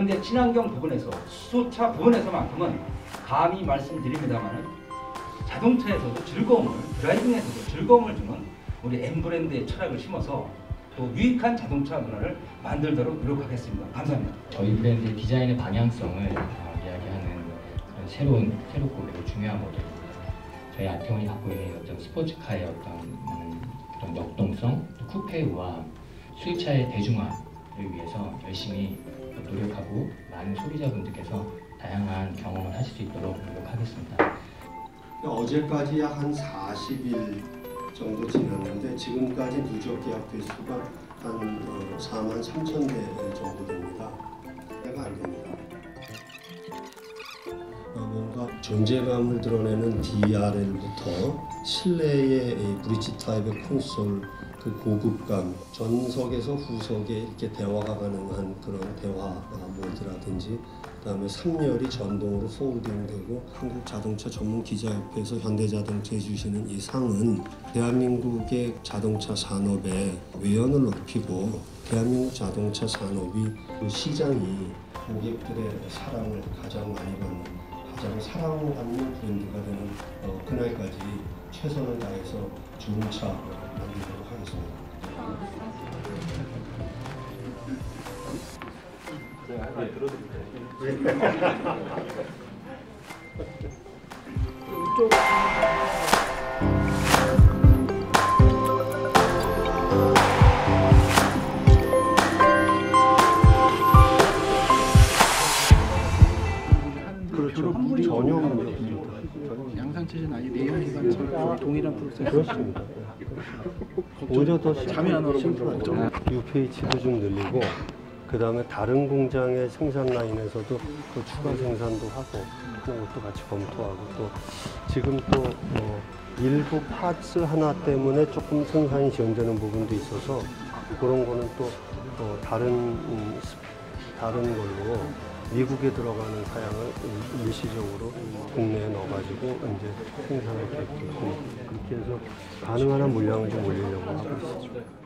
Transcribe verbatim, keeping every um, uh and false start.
그런데 친환경 부분에서 수소차 부분에서만큼은 감히 말씀드립니다만은 자동차에서도 즐거움을, 드라이빙에서도 즐거움을 주는 우리 M 브랜드의 철학을 심어서 또 유익한 자동차 문화를 만들도록 노력하겠습니다. 감사합니다. 저희 브랜드의 디자인의 방향성을 어, 이야기하는 그런 새로운, 새롭고 매우 중요한 모델입니다. 저희 아티온이 갖고 있는 어떤 스포츠카의 어떤 음, 그런 역동성, 또 쿠페와 수입차의 대중화를 위해서 열심히 노력하고 많은 소비자분들께서 다양한 경험을 하실 수 있도록 노력하겠습니다. 어제까지 약 한 사십 일 정도 지났는데 지금까지 누적 계약 대수가 한 어, 사만 삼천 대 정도 됩니다. 해가 안 됩니다. 어, 뭔가 존재감을 드러내는 디알엘부터 실내의 브릿지 타입의 콘솔, 그 고급감, 전석에서 후석에 이렇게 대화가 가능한 그런 대화 모드라든지, 그다음에 삼 열이 전동으로 폴딩되고, 한국 자동차 전문 기자협회에서 현대자동차에 주시는 이 상은 대한민국의 자동차 산업의 외연을 높이고 대한민국 자동차 산업이 그 시장이 고객들의 사랑을 가장 많이 받는, 가장 사랑받는 브랜드가 되는 어, 그날까지 최선을 다해서 좋은 차 만들도록 하겠습니다. 네, 들어드릴게요. 이쪽. 그렇죠. 전혀 문제 없습니다. 양상체는 아예 내연 일반차랑 동일한 프로세스. 그렇습니다. 오히려 더 잠이 안 오는 심플하죠. 유피에이치도 좀 늘리고, 그 다음에 다른 공장의 생산 라인에서도 또 추가 생산도 하고 그런 것도 같이 검토하고, 또 지금 또 어, 일부 파츠 하나 때문에 조금 생산이 지연되는 부분도 있어서 그런 거는 또 어, 다른 음, 다른 걸로 미국에 들어가는 사양을 일시적으로 국내에 넣어가지고 이제 생산할 계획도 있고, 그렇게 해서 가능한 한 물량을 좀 올리려고 하고 있습니다.